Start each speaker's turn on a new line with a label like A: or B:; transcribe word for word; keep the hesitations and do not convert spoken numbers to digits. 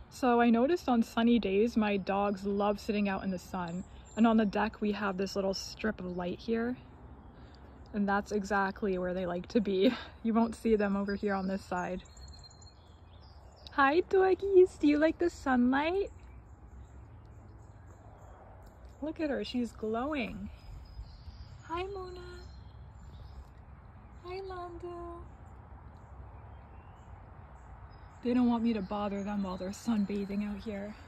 A: So I noticed on sunny days, my dogs love sitting out in the sun. And on the deck, we have this little strip of light here. And that's exactly where they like to be. You won't see them over here on this side. Hi, doggies. Do you like the sunlight? Look at her. She's glowing. Hi, Mona. Hi, Lando. They don't want me to bother them while they're sunbathing out here.